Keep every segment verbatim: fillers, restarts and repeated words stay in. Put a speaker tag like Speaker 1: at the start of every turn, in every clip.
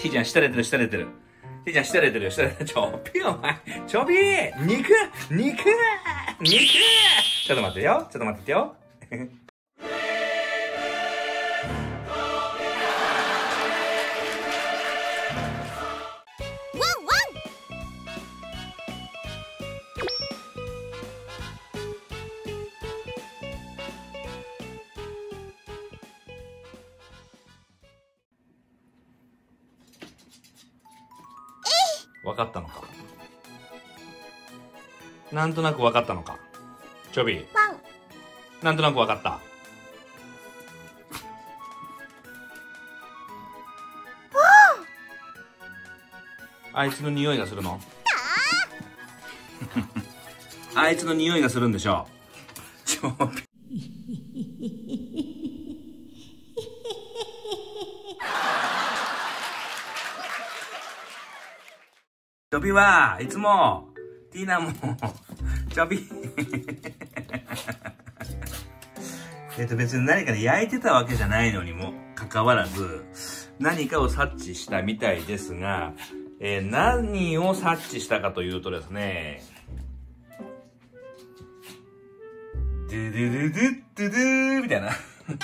Speaker 1: T ちゃん、舌出てる、舌出てる。T ちゃん、舌出てるよ、舌出てる。ちょぴー、お前。ちょぴー肉肉肉ちょっと待ってよ。ちょっと待ってよ。わかったのか。なんとなくわかったのか。ちょび。なんとなくわかった。あいつの匂いがするの？あいつの匂いがするんでしょう。ちょび。ちょびはいつもティーナもちょびえっと別に何かで焼いてたわけじゃないのにもかかわらず何かを察知したみたいですが、えー、何を察知したかというとですね、ドゥドゥドゥドゥドゥドゥみたいな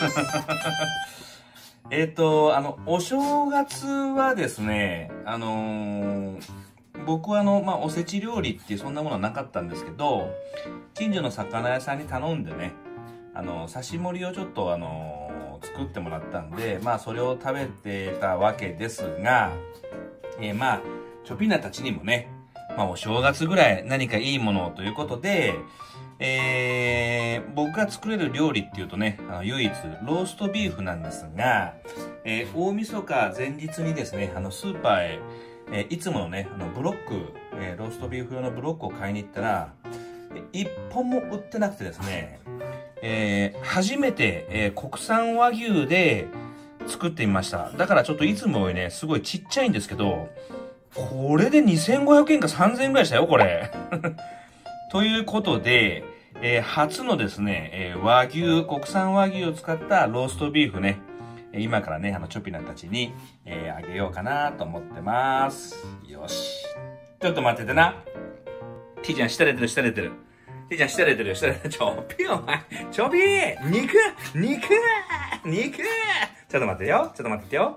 Speaker 1: えっとあのお正月はですね、あのー僕はあの、まあ、おせち料理っていうそんなものはなかったんですけど、近所の魚屋さんに頼んでね、あの、刺し盛りをちょっとあの、作ってもらったんで、まあ、それを食べてたわけですが、えー、まあ、チョピーナたちにもね、まあ、お正月ぐらい何かいいものをということで、えー、僕が作れる料理っていうとね、あの唯一ローストビーフなんですが、えー、大晦日前日にですね、あの、スーパーへ、えー、いつものね、あのブロック、えー、ローストビーフ用のブロックを買いに行ったら、一本も売ってなくてですね、えー、初めて、えー、国産和牛で作ってみました。だからちょっといつもよりね、すごいちっちゃいんですけど、これでにせんごひゃくえんかさんぜんえんぐらいしたよ、これ。ということで、えー、初のですね、えー、和牛、国産和牛を使ったローストビーフね、今からね、あの、チョピナたちに、えー、あげようかなと思ってます。よし。ちょっと待っててな。T ちゃん、舌出てる、舌出てる。T ちゃん、舌出てるよ、舌出てる。ちょぴー、お前。ちょびー肉肉肉ちょっと待ってよ。ちょっと待っててよ。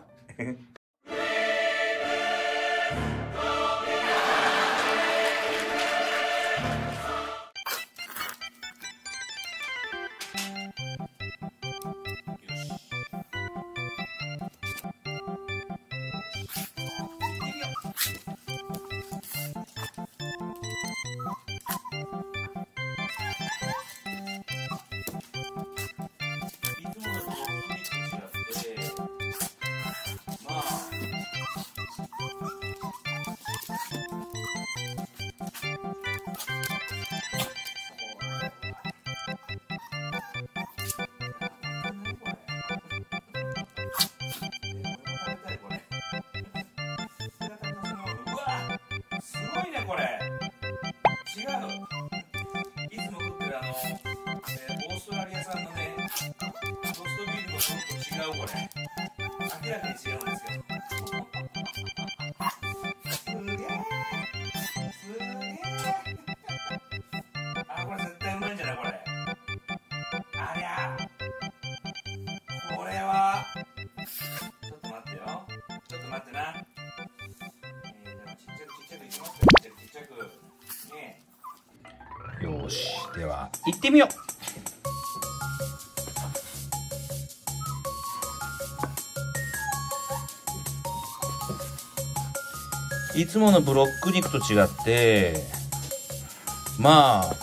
Speaker 1: 違うこれ明らかに違うんですけどすげえすげえあこれ絶対うまいんじゃないこれありゃこれはちょっと待ってよちょっと待ってなえー、でもちっちゃくちっちゃくいきますよちっちゃくちっちゃくねえよしでは行ってみよういつものブロック肉と違ってまあ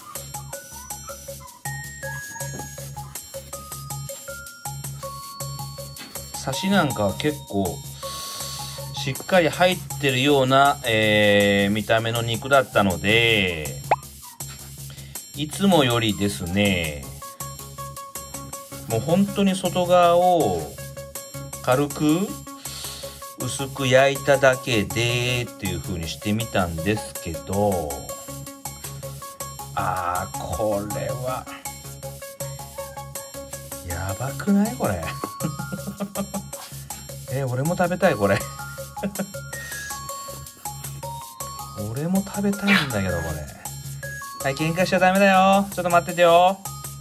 Speaker 1: サシなんかは結構しっかり入ってるような、えー、見た目の肉だったのでいつもよりですねもう本当に外側を軽く薄く焼いただけでっていう風にしてみたんですけどあーこれはやばくないこれえー、俺も食べたいこれ俺も食べたいんだけど、これ。はい、喧嘩しちゃダメだよ。ちょっと待っててよ。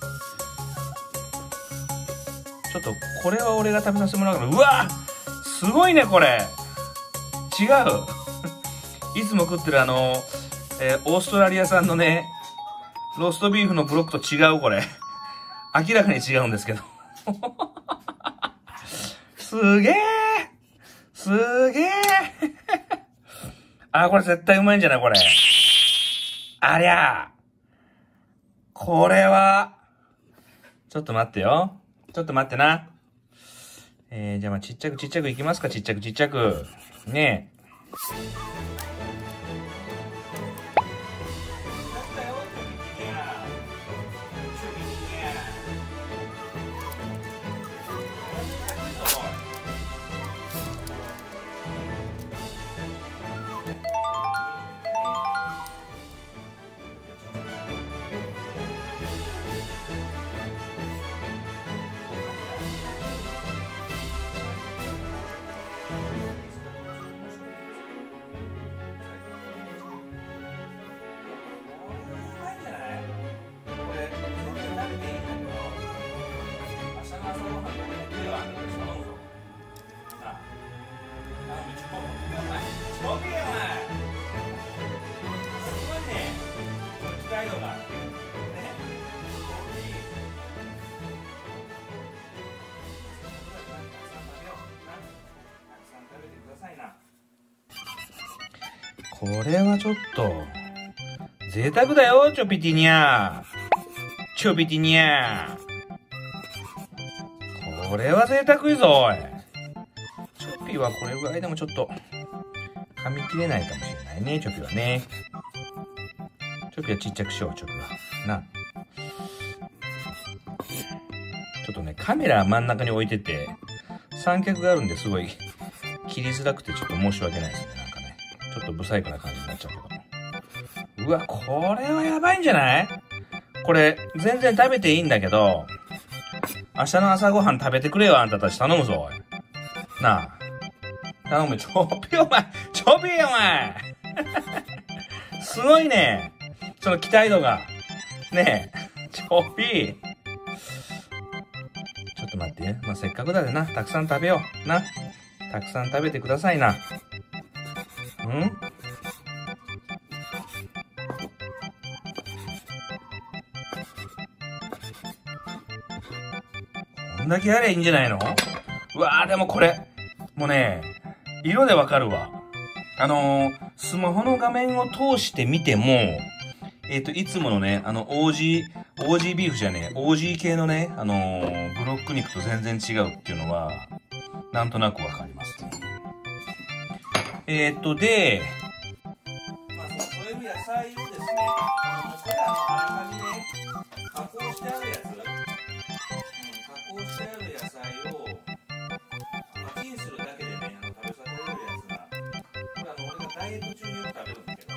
Speaker 1: ちょっと、これは俺が食べさせてもらうから。うわすごいね、これ。違う。いつも食ってるあの、えー、オーストラリア産のね、ローストビーフのブロックと違う、これ。明らかに違うんですけど。すげえすげえあ、これ絶対うまいんじゃないこれ。ありゃこれは、ちょっと待ってよ。ちょっと待ってな。えー、じゃあまあちっちゃくちっちゃくいきますか、ちっちゃくちっちゃく。ねえ。これはちょっと、贅沢だよ、チョピティニャー。チョピティニャー。これは贅沢いぞ、おい。チョピはこれぐらいでもちょっと、噛み切れないかもしれないね、チョピはね。チョピはちっちゃくしよう、チョピは。な。ちょっとね、カメラ真ん中に置いてて、三脚があるんですごい、切りづらくてちょっと申し訳ないですね。ちょっとブサイクな感じになっちゃうけど。うわ、これはやばいんじゃない？これ、全然食べていいんだけど、明日の朝ごはん食べてくれよ、あんたたち頼むぞ、おい。なあ。頼む、ちょぴお前ちょぴお前すごいね。その期待度が。ねえ、ちょぴちょっと待って。まあ、せっかくだでな、たくさん食べよう。な。たくさん食べてくださいな。ん？こんだけやればいいんじゃないの？うわー、でもこれ、もうね、色でわかるわ。あのー、スマホの画面を通して見ても、えっと、いつものね、あの、オージー、オージー ビーフじゃねえ、オージー 系のね、あのー、ブロック肉と全然違うっていうのは、なんとなくわかります。えっと、で、まあ、その添える野菜をですね、これはあらかじめ加工してあるやつ、うん、加工してある野菜を、まあ、チンするだけでね、あの食べさせられるやつが、これあの、俺がダイエット中によく食べるんだけど、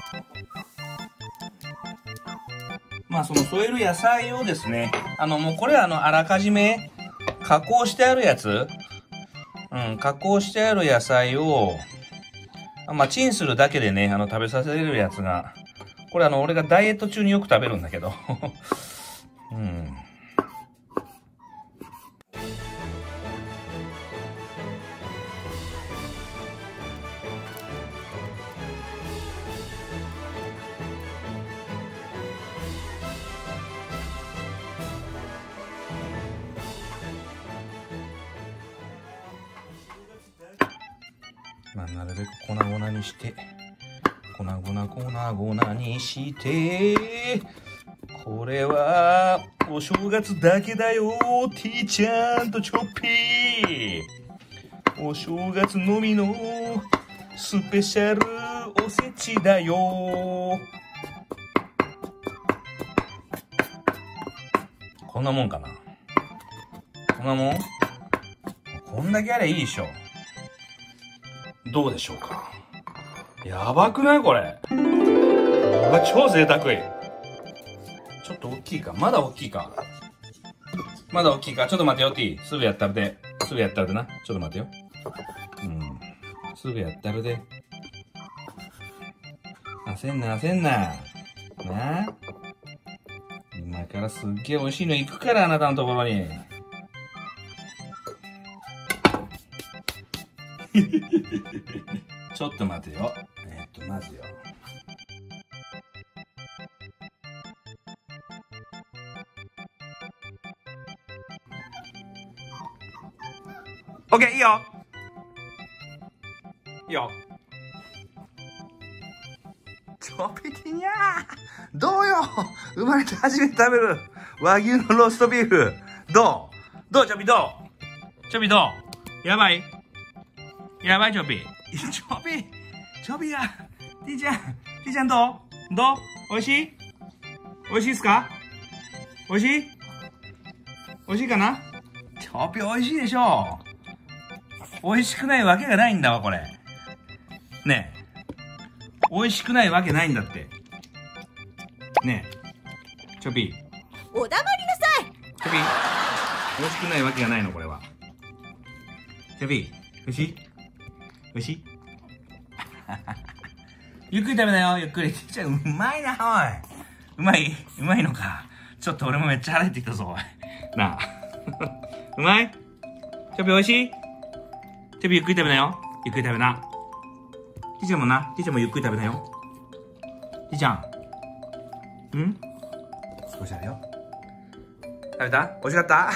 Speaker 1: まあ、その添える野菜をですね、あの、もうこれはあの、あらかじめ加工してあるやつ、うん、加工してある野菜を、まあ、チンするだけでね、あの、食べさせれるやつが、これあの、俺がダイエット中によく食べるんだけど。うん。まあ、なるべく粉々にして、粉々粉々にして、これは、お正月だけだよ、ティーちゃんとチョッピー。お正月のみのスペシャルおせちだよ。こんなもんかな。こんなもん？こんだけあれいいでしょ。どうでしょうか。やばくないこれ。うわ、超贅沢い。ちょっと大きいか。まだ大きいか。まだ大きいか。ちょっと待ってよ、ティー。すぐやったるで。すぐやったるでな。ちょっと待ってよ。うん。 すぐやったるで。焦んな焦んな。なあ。今からすっげえ美味しいの行くから、あなたのところに。ちょっと待てよ。えっと、まずよ。オッケー、いいよ。いいよ。ちょびティニャー。どうよ。生まれて初めて食べる和牛のローストビーフ。どうどうちょびどうちょびどうやばいやばいちょび。ちょび、ちょびや。ティーちゃん、ティーちゃんどうどうおいしいおいしいっすかおいしいおいしいかなちょびおいしいでしょ。おいしくないわけがないんだわ、これ。ねえ。おいしくないわけないんだって。ねえ。ちょび。
Speaker 2: おだまりなさい。
Speaker 1: ちょび。おいしくないわけがないの、これは。ちょび。おいしいおいしいゆっくり食べなよ、ゆっくり。じゃあ、うまいな、おい。うまいうまいのか。ちょっと俺もめっちゃ腹減ってきたぞ、おい。なあ。うまいちょびおいしいちょびゆっくり食べなよ。ゆっくり食べな。ティちゃんもな。ティちゃんもゆっくり食べなよ。ティちゃん。ん少しあるよ。食べた美味しかった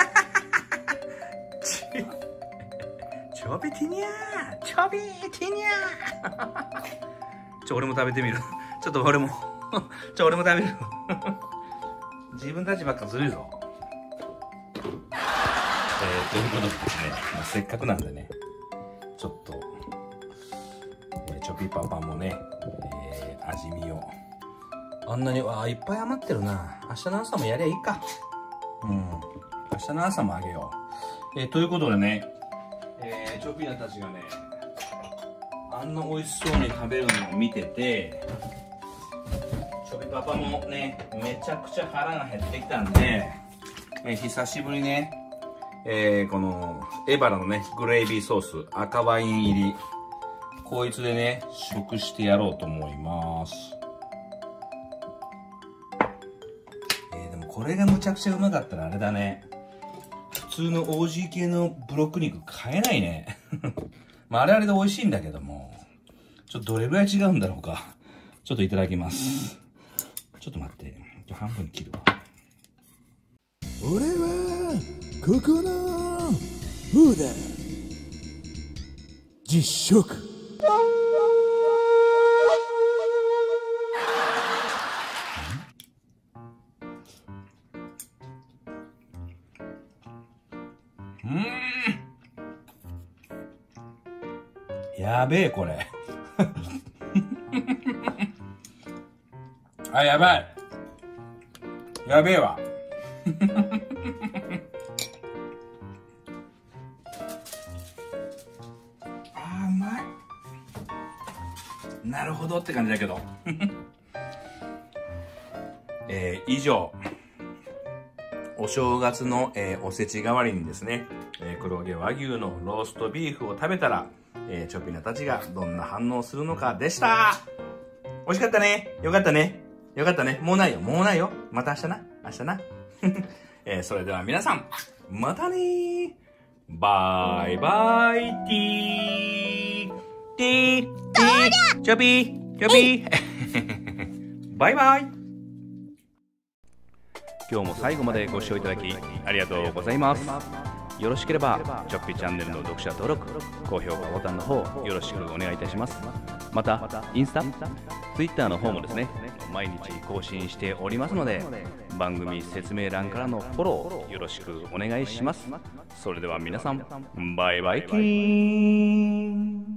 Speaker 1: ちょびティニャーちょびティニャーちょ、俺も食べてみる。ちょっと俺も。ちょ、俺も食べる。自分たちばっかずるいぞ。えー、ということでですね、まあ、せっかくなんでね、ちょっと、えー、チョピパパもね、えー、味見を。あんなに、わあ、いっぱい余ってるな。明日の朝もやりゃいいか。うん。明日の朝もあげよう。えー、ということでね、えー、チョピナたちがね、あんな美味しそうに食べるのを見てて、チョピパパもね、めちゃくちゃ腹が減ってきたんで、えー、久しぶりね、えー、このエバラのねグレイビーソース赤ワイン入りこいつでね食してやろうと思います。えー、でもこれがむちゃくちゃうまかったらあれだね、普通の オージー 系のブロック肉買えないねまああれあれで美味しいんだけども、ちょっとどれぐらい違うんだろうか。ちょっといただきます。ちょっと待って、半分に切るわ。
Speaker 3: 俺はここのフーダ実食。
Speaker 1: うん、やべえこれあ、やばいやべえわあーうまい。なるほどって感じだけどえー、以上お正月の、えー、おせち代わりにですね、えー、黒毛和牛のローストビーフを食べたら、えー、チョピナたちがどんな反応するのかでした。美味しかったね。よかったね。よかったね。もうないよ。もうないよ。また明日な。明日な。えー、それでは皆さん、またねー。バイバイティー。ティー。ティー。チョピー。チョピー。バイバイ。今日も最後までご視聴いただきありがとうございます。よろしければチョッピチャンネルの読者登録、高評価ボタンの方よろしくお願いいたします。またインスタ、ツイッターの方もですね、毎日更新しておりますので、番組説明欄からのフォローよろしくお願いします。それでは皆さん、バイバイキーン。